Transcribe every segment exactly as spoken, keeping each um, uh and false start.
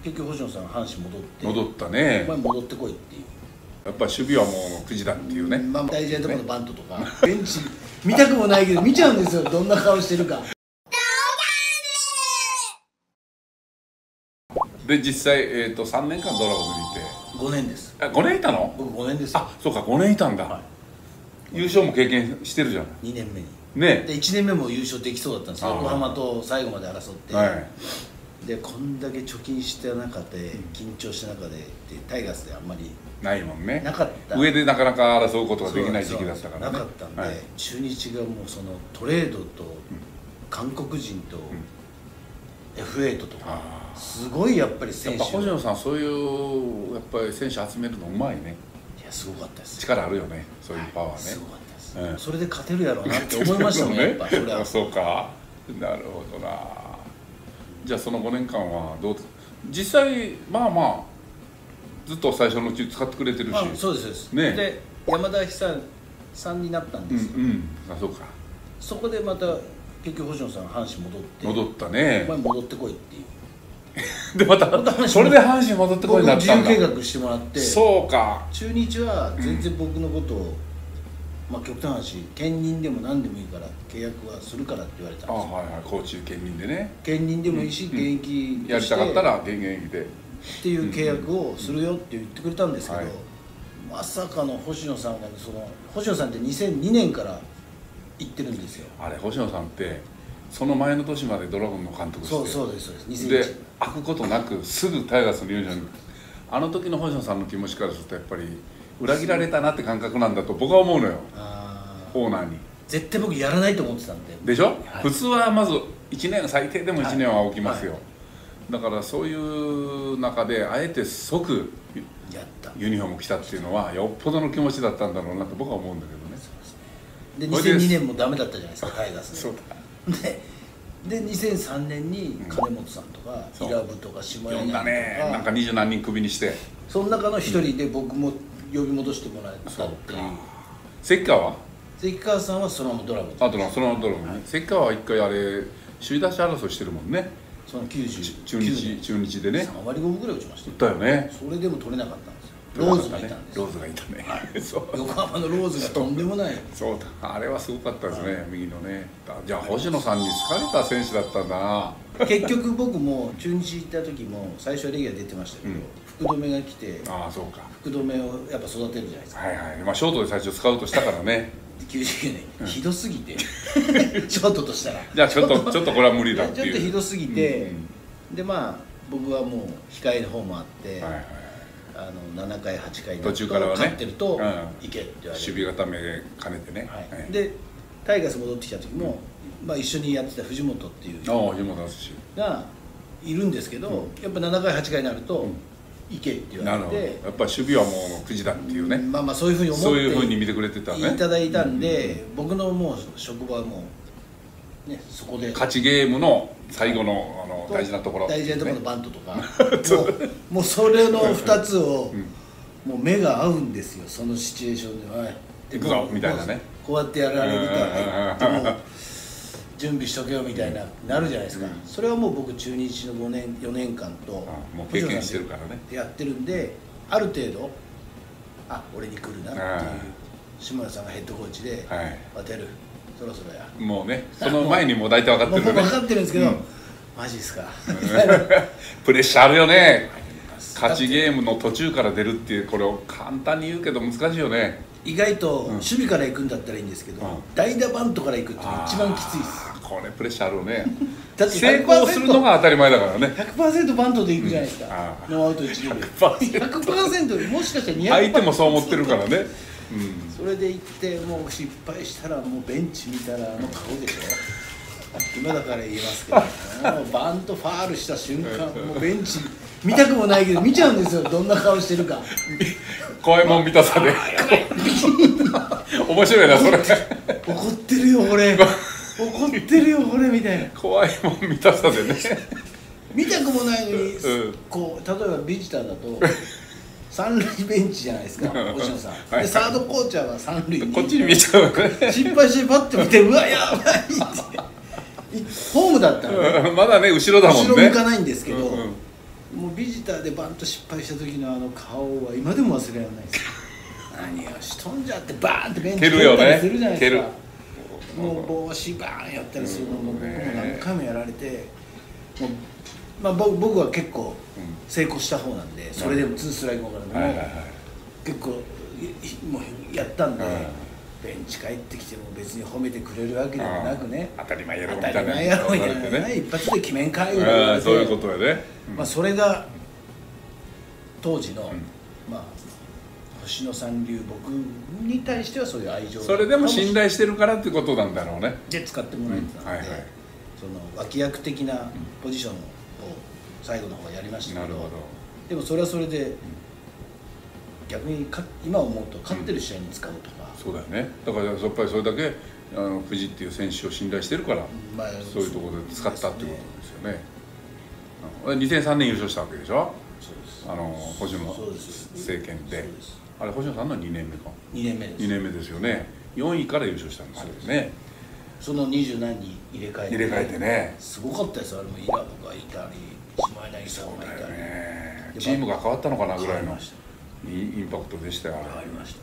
結局星野さん阪神戻って戻ったね。 お前戻ってこいっていう、 やっぱり守備はもうくじだっていうね、 まあ、大事なところのバントとか、ね、ベンチ見たくもないけど見ちゃうんですよ、どんな顔してるか。 で実際、えー、とさんねんかんドラゴンズにいてごねんです。 あごねんいたの？ 僕ごねんですよ。 あそうかごねんいたんだ、はい、優勝も経験してるじゃない。 にねんめにねでいちねんめも優勝できそうだったんですよ、横浜と最後まで争って、はい、でこんだけ貯金した中で緊張した中で、でタイガースであんまりないもんね、 なかった、 上でなかなか争うことができない時期だったからね、 なかったんで、 はい、 中日がもうそのトレードと韓国人と エフエイト とか、すごいやっぱり選手、 やっぱ星野さんそういうやっぱり選手集めるのうまいね。 いやすごかったです。 力あるよね、そういうパワーね、 すごかったです、 うん、 それで勝てるやろうなって思いましたもんね、やっぱそれは。 そうか、なるほどな。じゃあそのごねんかんはどう、実際まあまあずっと最初のうち使ってくれてるし、 あそうですそうです、ね、で山田久さんになったんですよ、うん、うん、 あそうか。 そこでまた結局星野さん阪神戻って戻ったね、 お前戻ってこいっていうでまたそれで阪神戻ってこいになったんだ。 僕自由計画してもらって、 そうか、 中日は全然僕のことを、うん、まあ極端な話兼任でも何でもいいから契約はするからって言われたんですよ。 あ、はいはい、コーチ兼任でね、 兼任でもいいし、うん、現役やりたかったら現役でっていう契約をするよって言ってくれたんですけど、うん、はい、まさかの星野さんがその星野さんってにせんにねんから行ってるんですよ。 あれ星野さんってその前の年までドラゴンの監督して、 そうそうですそうです、にせんいちねんで開くことなくすぐタイガースの入場に、あの時の星野さんの気持ちからするとやっぱり裏切られたなって感覚なんだと僕は思うのよ、オーナーに。 絶対僕やらないと思ってたんで。 でしょ、はい、普通はまずいちねん、最低でもいちねんは置きますよ、はいはい、だからそういう中であえて即やったユニフォーム着たっていうのはよっぽどの気持ちだったんだろうなと僕は思うんだけどね。 そうですね。でにせんにねんもダメだったじゃないですか、タイガースで。 そうだででにせんさんねんに金本さんとかイラブとか下柳とか、 ね、なんか二十何人クビにして、 その中の一人で僕も呼び戻してもらったっていう。 関川は関川さんはそのままドラゴンズ、 あとのそのままドラゴンズ、はい、関川は一回あれ首位打者争いしてるもんね、 そのきゅうじゅう中日中日でねさんわりごぶぐらい打ちました打ったよね。 それでも取れなかったんですよ。ローズがいたんですよ。 ローズがいたね、はい、 そう横浜のローズがとんでもない。 そうだ、あれはすごかったですね、はい、右のね。じゃあ星野さんに好かれた選手だったんだな。 結局僕も中日行った時も最初はレギュラー出てましたけど、うん、福留が来て、 ああそうか、 福留をやっぱ育てるじゃないですか。 はいはい、まあショートで最初スカウトしたからねきゅうじゅうきゅうねん、うん、ひどすぎてショートとしたらじゃあちょっとちょっとこれは無理だっていう、 ちょっとひどすぎて、うんうん、でまあ僕はもう控えの方もあって、はいはい、あのななかいはちかい途中からはね勝ってると、うん、行けって言われて守備固め兼ねてね、 はいはい、でタイガース戻ってきた時も、うん、まあ、一緒にやってた藤本っていう人がいるんですけど、うん、やっぱななかいはちかいになると、うん、行けって言われて、 やっぱり守備はもうくじだっていうね、 まあまあそういうふうに思ってそういうふうに見てくれてたねいただいたんで、うん、僕のもう職場はもうねそこで勝ちゲームの最後のあの大事なところ、 大事なところのバントとか、ね、もうもうそれのふたつを、うん、もう目が合うんですよ、そのシチュエーションでは。 行くぞみたいなね、 こうやってやられるから入っても準備しとけよみたいな、なるじゃないですか、うん、それはもう僕中日のごねんよねんかんともう経験してるからねやってるんで、ある程度あ俺に来るなっていう下村さんがヘッドコーチで「渡るそろそろや」 もうねその前にもう大体分かってるよね、 もう分かってるんですけど、うん、マジですかプレッシャーあるよね、勝ちゲームの途中から出るっていう、これを簡単に言うけど難しいよね。 意外と守備から行くんだったらいいんですけど、うん、代打バントから行くっていうのが一番きついです。これプレッシャーあるよねだって成功するのが当たり前だからね。 ひゃくパーセント バントで行くじゃないですか、うん、ノーアウトいち塁で ひゃくパーセント もしかしたらにひゃくパーセント相手もそう思ってるからね、うん、 それで行ってもう失敗したらもうベンチ見たらあの顔でしょ今だから言いますけどもうバントファールした瞬間もうベンチ見たくもないけど見ちゃうんですよ、どんな顔してるか怖いもん見たさで面白いなそれ怒ってるよ俺怒ってるよ俺みたいな怖いもん見たさでね見たくもないのに、うん、こう例えばビジターだと三塁ベンチじゃないですか星野さん、はいはい、でサードコーチャーは三塁にこっちに見ちゃうね失敗してバッて見てうわやばいってホームだったら、ね、 まだね後ろだもんね、 後ろ向かないんですけど、うんうん、 もうビジターでバンと失敗した時のあの顔は今でも忘れられないですよ。何をしとんじゃってバーンってベンチ蹴ったりするじゃないですか。もう帽子バーンやったりするのも僕も何回もやられて、もう、まあ、僕は結構成功した方なんで、それでもツーストライクからでも結構もうやったんで、ベンチ帰ってきても別に褒めてくれるわけでもなくね、 当たり前やろみたいな、当たり前やろみたいな、一発で決めんかいみたいな、そういうことやね。 まあそれが当時のまあ星野さん流、僕に対してはそういう愛情、 それでも信頼してるからってことなんだろうね。 で使ってもらえてたので、その脇役的なポジションを最後の方やりましたけど、でもそれはそれで逆にか今思うと勝ってる試合に使うとか、 うん、そうだよね。だからやっぱりそれだけあの藤っていう選手を信頼してるから、まあ、そういうところで使ったっていうことですよね。うん、にせんさんねん優勝したわけでしょ。そうです。あの星野政権で、あれ星野さんのにねんめか。 にねんめです。 にねんめですよね。よんいから優勝したんですよね。 その二十何人入れ替えて、 入れ替えてね。 すごかったです。あれもイラブがいたり、島柳さんがいたり、 ね、チームが変わったのかなぐらいのインパクトでしたよ。 ありました。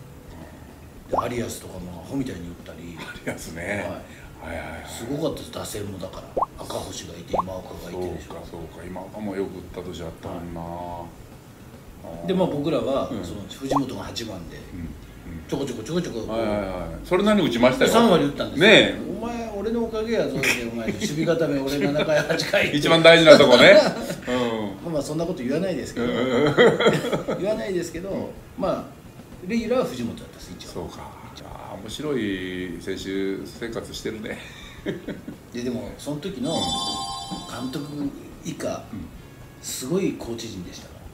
でアリアスとかもアホみたいに打ったり、 アリアスね、はい、はいはいはい、 すごかったです。打線もだから赤星がいて今岡がいてでしょ。 そうかそうか、今岡もよく打った年あったもんな、はい、でまあ僕らは、うん、その藤本がはちばんで、うんちょこちょこちょこちょこ、 はいはいはい、それなりに打ちましたよ。 さんわり打ったんですよ。 ね、 お前俺のおかげやぞって、お前守備固め俺ななかいはちかい一番大事なとこね。 うん、まあそんなこと言わないですけど言わないですけど、うん、まあレギュラーは藤本だったです。一応そうか。ああ面白い選手生活してるね。 ででもその時の監督以下、うん、すごいコーチ陣でしたから。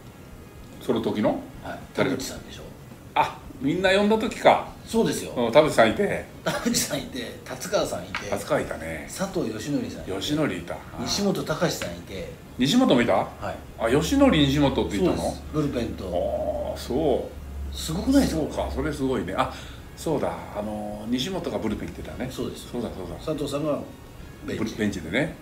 その時の、 はい、田口さんでしょ。 あ、みんな呼んだ時か。 そうですよ。 田口さんいて、 田口さんいて、達川さんいて、 達川いたね、 佐藤義則さんいて、 義則いた、 西本隆さんいて、 西本もいた。はい。あ、義則西本って言ったの？ ブルペンと。 ああ、そう。 すごくないですか？ そうか、それすごいね。あ、そうだ、あの西本がブルペン行ってたね。 そうです。 そうだそうだ。 佐藤さんがベンチ。 ベンチでね。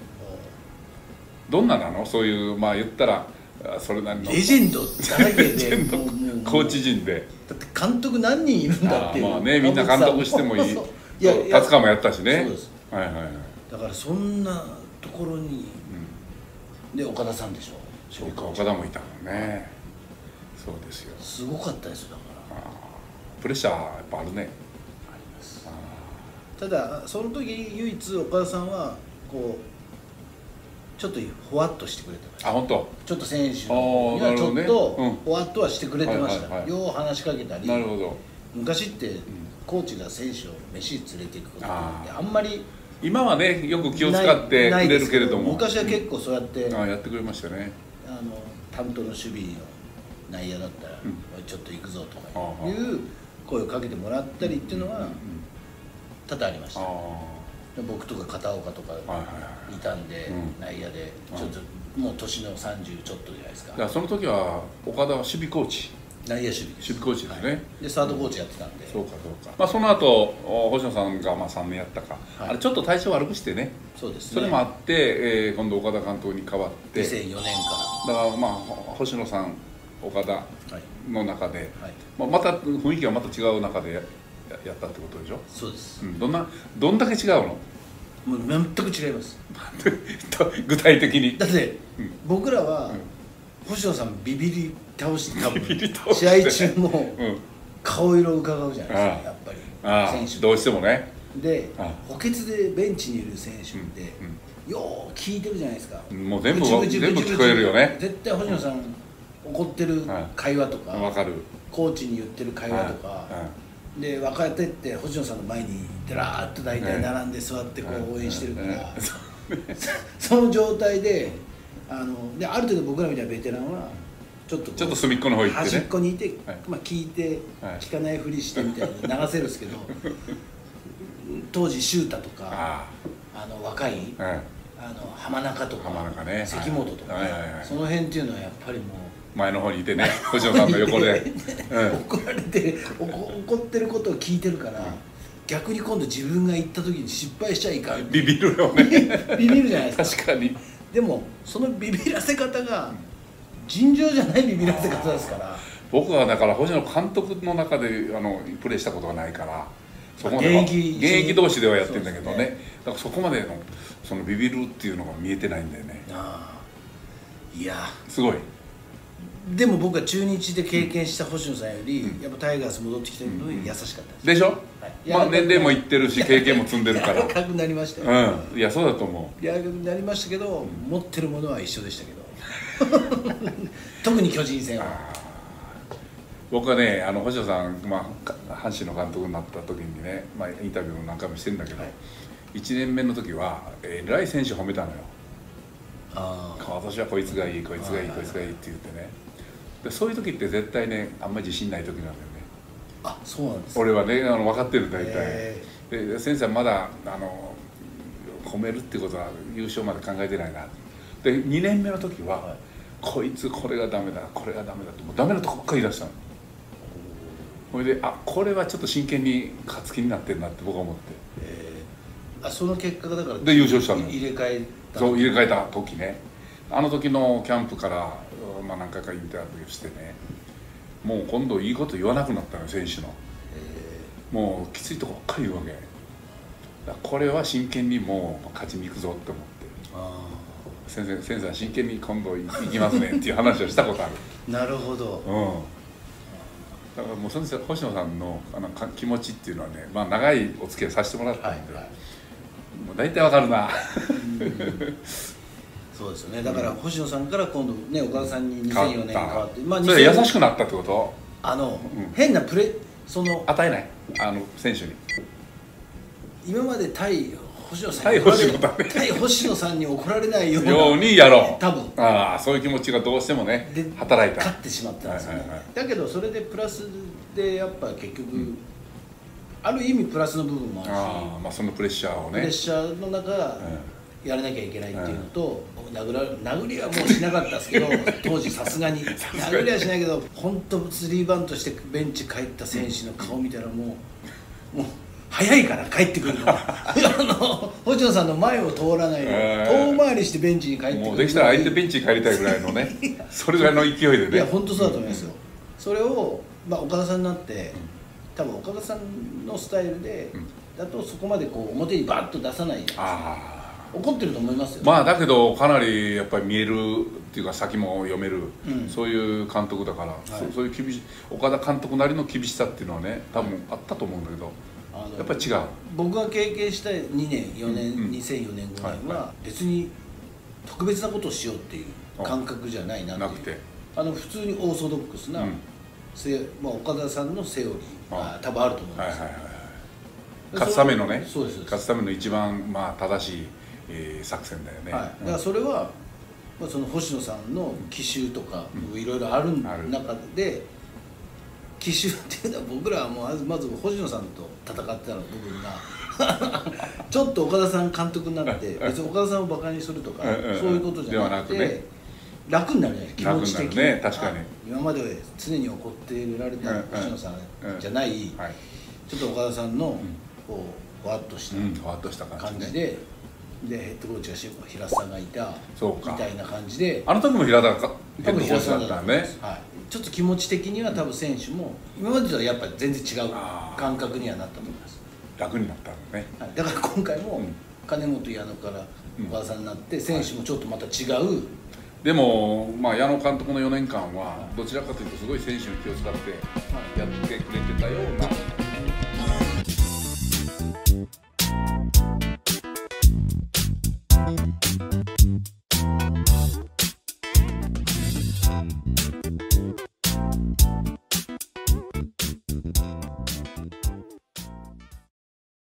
どんななの？そういうまあ言ったら。それなりのレジェンドだらけでコーチ陣で、 だって監督何人いるんだっていう。 まあね、みんな監督してもいい。いや達川もやったしね。そうです。はいはいはい。 だからそんなところに、うん、で岡田さんでしょ。 そうか、岡田もいたもんね。そうですよ。 すごかったですよ。だからプレッシャーやっぱあるね。あります。ただその時唯一岡田さんはこうちょっとほわっとしてくれてました。 あ、本当。 ちょっと選手にはちょっとほわっとはしてくれてました。よう話しかけたり。 なるほど。 昔ってコーチが選手を飯連れていくことってあんまり今はねよく気を使ってくれるけれども、 昔は結構そうやってあやってくれましたね。 あの担当の守備の内野だったらちょっと行くぞとかいう声をかけてもらったりっていうのは多々ありました。僕とか片岡とかいたんで、内野でちょっともう年のさんじゅうちょっとじゃないですか。 だからその時は岡田は守備コーチ、 内野守備守備コーチですね。 でサードコーチやってたんで。 そうかそうか。まあその後星野さんがまあさんねんやったか、あれちょっと体調悪くしてね。 そうですね。 それもあって今度岡田監督に変わってにせんよねんからだからまあ星野さん岡田の中でまあまた雰囲気がまた違う中でやったってことでしょ。 そうです。 どんなどんだけ違うの？ もう全く違います。 具体的に。 だって、うん、僕らは、うん、星野さんビビり倒して多分試合中も顔色を伺うじゃないですか、やっぱり選手どうしてもね。 で補欠でベンチにいる選手って、うん、よう聞いてるじゃないですか。 もう全部全部聞こえるよね。 絶対星野さん、うん、怒ってる会話とか、 分かる。コーチに言ってる会話とか。で若手って星野さんの前にデラーっと大体並んで座ってこう応援してるから、その状態であのである程度僕らみたいなベテランはちょっとちょっと隅っこの方行ってね、 端っこにいて、まあ、聞いて聞かないふりしてみたいな流せるんですけど、当時シュータとかあの若いあの浜中とか関本とかその辺っていうのはやっぱりもう。 前の方にいてね、星野さんの横で怒られて怒ってることを聞いてるから、逆に今度自分が行った時に失敗しちゃいかん。 ビビるよね。 ビビるじゃないですか。 確かに。 でもそのビビらせ方が尋常じゃないビビらせ方ですから。 僕はだから星野監督の中であのプレーしたことがないから、そこまで現役現役同士ではやってるんだけど ね, ねだからそこまでのそのビビるっていうのが見えてないんだよね。 あいやすごい。 でも僕は中日で経験した星野さんより、うん、やっぱタイガース戻ってきてるのに優しかったです、 うん、でしょ、はい、まあ年齢もいってるし経験も積んでるから柔らかくなりましたよ、 うん、いやそうだと思う。 柔らかくなりましたけど、うん、持ってるものは一緒でしたけど特に巨人戦は。 僕はねあの星野さん、まあ、阪神の監督になった時にね、まあ、インタビューも何回もしてるんだけど、はい、いちねんめの時はえらい選手褒めたのよ。あ私はこいつがいいこいつがいいこいつがいいって言ってね。でそういう時って絶対ねあんまり自信ない時なんだよね。 あそうなんですか。 俺はねあの分かってる大体。で先生はまだあの褒めるってことは優勝まで考えてないな。でにねんめの時は、はい、こいつこれがダメだこれがダメだってもうダメなとこばっかり言い出したの。それであこれはちょっと真剣に勝つ気になってるなって僕は思って。 えー、あその結果がだからで優勝したの。 入れ替えたそう入れ替えた時ね。あの時のキャンプから、まあ、何回かインタビューしてね、もう今度いいこと言わなくなったのよ選手の。もうきついとこばっかり言うわけ。だこれは真剣にもう勝ちに行くぞって思って、あ先生先生真剣に今度行きますねっていう話をしたことある。 なるほど。 うん。だからもう先生星野さんのあの気持ちっていうのはね、まあ長いお付き合いさせてもらったんで、はいはい、もう大体わかるな。 そうですよね。だから星野さんから今度ね岡田さんににせんよねん変わって、 まあそれ優しくなったってこと？ あの、うん、変なプレその与えないあの選手に。 今まで対星野さん対星野だね。 対星野さんに怒られないようなようにやろう。 多分。 ああそういう気持ちがどうしてもね働いた。 勝ってしまったんですよね。だけどそれでプラスでやっぱ結局、うん、ある意味プラスの部分もあるし、 あまあそのプレッシャーをね。 プレッシャーの中。うんやらなきゃいけないっていうのと、うん、殴ら殴りはもうしなかったですけど当時さすがに殴りはしないけど本当スリーバントしてベンチ帰った選手の顔見たらもうもう早いから帰ってくるのあの星野さんの前を通らないで、えー、遠回りしてベンチに帰ってくる。 もうできたら相手ベンチに帰りたいぐらいのねそれぐらいの勢いでね。 いや本当そうだと思いますよ、うん、それを、まあ、岡田さんになって、うん、多分岡田さんのスタイルで、うん、だとそこまでこう表にバッと出さないじゃないですか。怒ってると思いますよ。 まあだけどかなりやっぱり見えるっていうか先も読める、うん、そういう監督だから、はい、そ, そういう厳しい岡田監督なりの厳しさっていうのはね多分あったと思うんだけど、あのやっぱり違う。 僕が経験したにねんよねん、うん、にせんよねんごねんは別に特別なことをしようっていう感覚じゃないなっていう。なくてあの普通にオーソドックスな、うんまあ、岡田さんのセオリーが多分あると思うんですよ。 勝つためのねそうです勝つための一番まあ正しいえー、作戦だよね、 はい、だからそれは、まあ、その星野さんの奇襲とかいろいろある中で、奇襲っていうのは僕らはもうまず星野さんと戦ってたの部分がちょっと岡田さん監督になって別に岡田さんをバカにするとかそういうことじゃなくて、ね、楽になるじゃない気持ち的に、 ね、確かに今まで常に怒ってられた星野さんじゃない、ちょっと岡田さんのこうふわっとした感じで。でヘッドコーチが平田さんがいたみたいな感じで、 あの時も平田かヘッドコーチだったんね、 はい、ちょっと気持ち的には多分選手も今までとはやっぱり全然違う感覚にはなったと思います。 楽になったのね、 はい、だから今回も金本矢野から岡田さんになって選手もちょっとまた違う、うんはい、 でも、まあ、矢野監督のよねんかんはどちらかというとすごい選手に気を使ってやってくれてたような